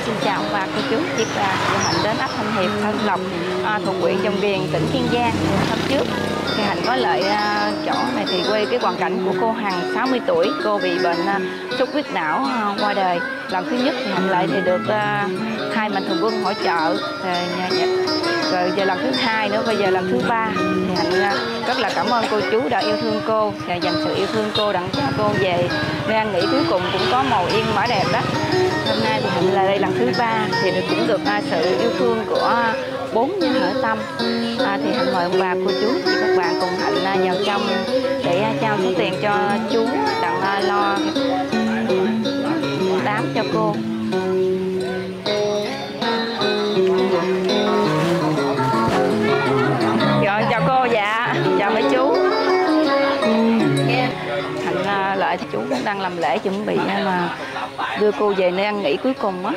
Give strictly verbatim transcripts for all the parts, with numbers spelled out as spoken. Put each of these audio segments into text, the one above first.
xin chào ông bà cô chú, chị là chị Hạnh đến ấp Thanh Hiệp, Thanh Lộc, à, thuộc huyện Dòng Điền, tỉnh Kiên Giang. Hôm trước thì Hạnh có lại à, chỗ này thì quay cái hoàn cảnh của cô Hằng sáu mươi tuổi, cô bị bệnh à, xuất huyết não à, qua đời. Lần thứ nhất thì Hạnh lại thì được à, hai mạnh thường quân hỗ trợ. Thì, rồi giờ lần thứ hai nữa, bây giờ lần thứ ba thì Hạnh à, rất là cảm ơn cô chú đã yêu thương cô và dành sự yêu thương cô đặng cho cô về nơi an nghỉ cuối cùng cũng có màu yên mã đẹp đó. Hôm nay thì Hạnh là đây lần thứ ba thì được cũng được uh, sự yêu thương của bốn nhà hảo tâm. À, thì Hạnh mời ông bà cô chú và các bạn cùng Hạnh uh, vào trong để uh, trao số tiền cho chú đặng uh, lo đám cho cô. Rồi chào cô, dạ chào mấy chú. Hạnh lại thì chú cũng đang làm lễ chuẩn bị mà đưa cô về nơi ăn nghỉ cuối cùng á.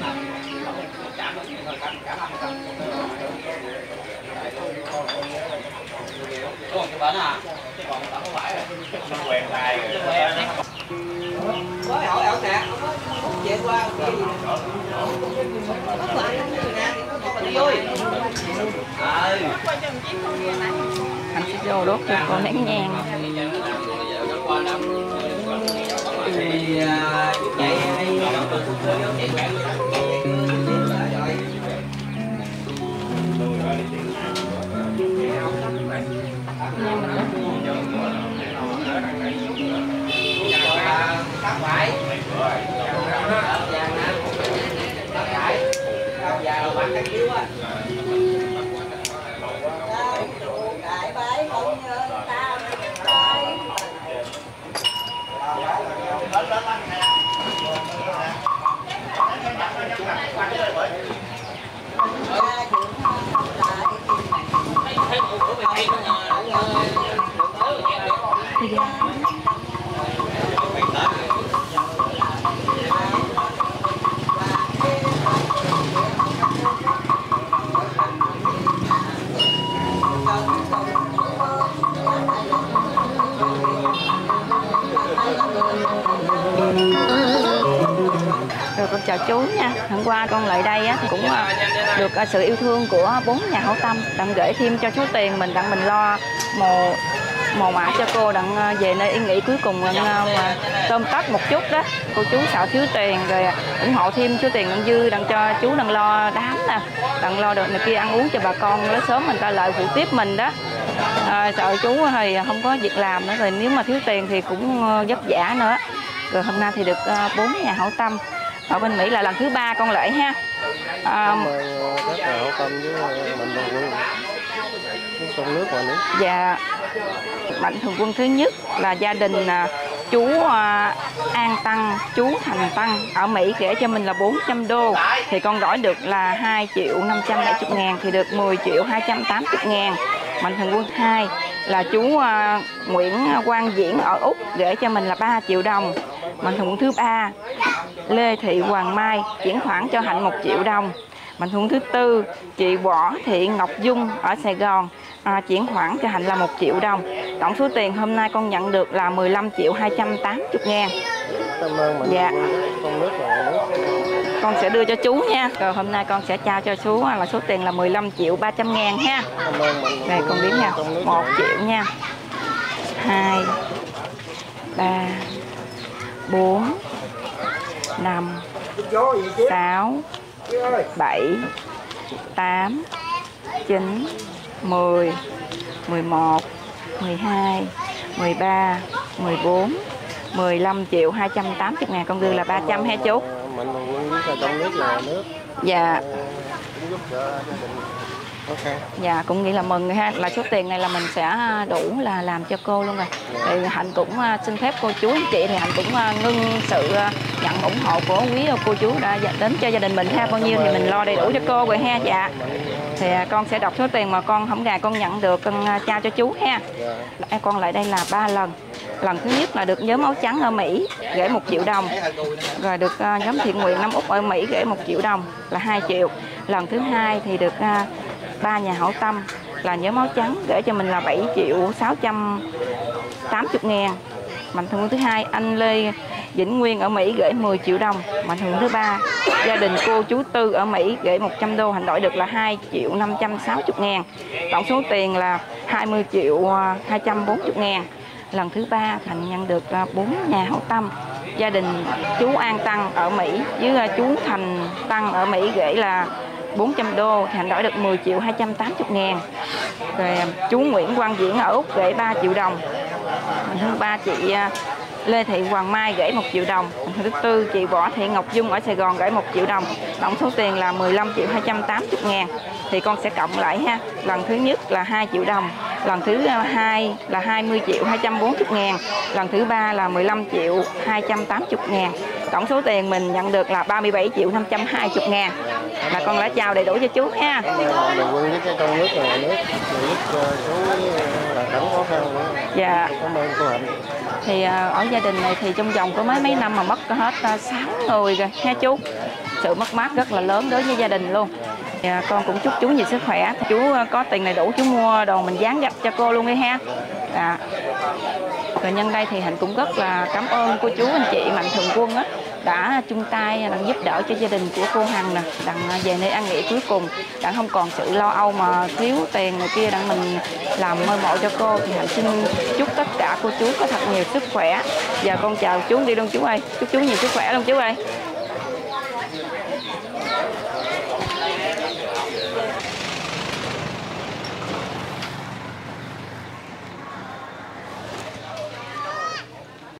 Hạnh sẽ vô đốt cho cô nén nhang. Rồi con chào chú nha. Hôm qua con lại đây á, thì cũng được sự yêu thương của bốn nhà hảo tâm đặng gửi thêm cho số tiền mình đặng mình lo mồ mồ mã cho cô đặng về nơi yên nghỉ cuối cùng đặng mà tôm tất một chút đó. Cô chú sợ thiếu tiền rồi ủng hộ thêm số tiền đặng dư đặng cho chú đặng lo đám nè, đặng lo được này kia ăn uống cho bà con lấy sớm mình ta lợi phụ tiếp mình đó. À, sợ chú thì không có việc làm nữa, rồi nếu mà thiếu tiền thì cũng vất vả nữa. Rồi hôm nay thì được bốn nhà hảo tâm ở bên Mỹ là lần thứ ba con lễ ha. À, các nhà hảo tâm với mạnh thường quân trong nước ngoài nước. Dạ, mạnh thường quân thứ nhất là gia đình chú An Tăng, chú Thành Tăng ở Mỹ gửi cho mình là bốn trăm đô, thì con đổi được là hai triệu năm trăm bảy mươi ngàn, thì được mười triệu hai trăm tám mươi ngàn. Mạnh thường quân hai là chú uh, Nguyễn Quang Diễn ở Úc gửi cho mình là ba triệu đồng. Mạnh thường quân thứ ba Lê Thị Hoàng Mai chuyển khoản cho Hạnh một triệu đồng. Mạnh thường quân thứ tư chị Võ Thị Ngọc Dung ở Sài Gòn à, chuyển khoản cho Hạnh là một triệu đồng. Tổng số tiền hôm nay con nhận được là mười lăm triệu hai trăm tám mươi ngàn. Cảm ơn mạnh dạ. Trong nước và nước. Con sẽ đưa cho chú nha. Rồi hôm nay con sẽ trao cho chú là số tiền là mười lăm triệu ba trăm ngàn ha. Đây con đếm nha. một triệu nha. hai ba bốn năm sáu bảy tám chín mười mười một mười hai mười ba mười bốn mười lăm triệu hai trăm tám mươi ngàn. Con đưa là ba trăm ha chú. Mạnh thường quân biết là trong nước và nước. Dạ. Cũng giúp cho gia đình khó khăn. Dạ cũng nghĩ là mừng ha, là số tiền này là mình sẽ đủ là làm cho cô luôn rồi. Thì Hạnh cũng xin phép cô chú anh chị thì Hạnh cũng ngưng sự nhận ủng hộ của quý cô chú đã đến cho gia đình mình ha, bao nhiêu thì mình lo đầy đủ cho cô rồi ha. Dạ. Thì con sẽ đọc số tiền mà con không gài con nhận được, con trao cho chú ha. Dạ. Con lại đây là ba lần. Lần thứ nhất là được nhóm áo trắng ở Mỹ gửi một triệu đồng. Rồi được uh, nhóm thiện nguyện Nam Úc ở Mỹ gửi một triệu đồng là hai triệu. Lần thứ hai thì được uh, ba nhà hảo tâm là nhóm áo trắng gửi cho mình là bảy triệu sáu trăm tám mươi ngàn. Mạnh thường quân thứ hai anh Lê Vĩnh Nguyên ở Mỹ gửi mười triệu đồng. Mạnh thường thứ ba, gia đình cô chú Tư ở Mỹ gửi một trăm đô, Hạnh đổi được là hai triệu năm trăm sáu mươi ngàn. Tổng số tiền là hai mươi triệu hai trăm bốn mươi ngàn. Lần thứ ba Thành nhận được bốn nhà hảo tâm. Gia đình chú An Tăng ở Mỹ với chú Thành Tăng ở Mỹ gửi là bốn trăm đô, Hạnh đổi được mười triệu hai trăm tám mươi ngàn. Rồi chú Nguyễn Quang Diễn ở Úc gửi ba triệu đồng. Thứ ba chị Lê Thị Hoàng Mai gửi một triệu đồng. Thứ tư chị Võ Thị Ngọc Dung ở Sài Gòn gửi một triệu đồng. Tổng số tiền là mười lăm triệu hai trăm tám mươi ngàn. Thì con sẽ cộng lại ha. Lần thứ nhất là hai triệu đồng. Lần thứ hai là hai mươi triệu hai trăm bốn mươi ngàn. Lần thứ ba là mười lăm triệu hai trăm tám mươi ngàn. Tổng số tiền mình nhận được là ba mươi bảy triệu năm trăm hai mươi ngàn. Là con đã chào đầy đủ cho chú ha. Bình quân với cái trong nước là nước giúp chú là cảnh khó khăn nữa. Dạ. Cảm ơn cô Hạnh. Thì ở gia đình này thì trong vòng có mấy mấy năm mà mất hết sáu người rồi nha chú. Sự mất mát rất là lớn đối với gia đình luôn. Thì con cũng chúc chú nhiều sức khỏe. Chú có tiền đầy đủ chú mua đồ mình dán gạch cho cô luôn đi ha. Dạ. Rồi nhân đây thì Hạnh cũng rất là cảm ơn cô chú anh chị Mạnh Thường Quân á, đã chung tay đặng giúp đỡ cho gia đình của cô Hằng nè, đặng về nơi an nghỉ cuối cùng, đặng không còn sự lo âu mà thiếu tiền này kia, đặng mình làm ngôi mộ cho cô. Thì Hạnh xin chúc tất cả cô chú có thật nhiều sức khỏe. Giờ con chào chú đi luôn chú ơi, chúc chú nhiều sức khỏe luôn chú ơi.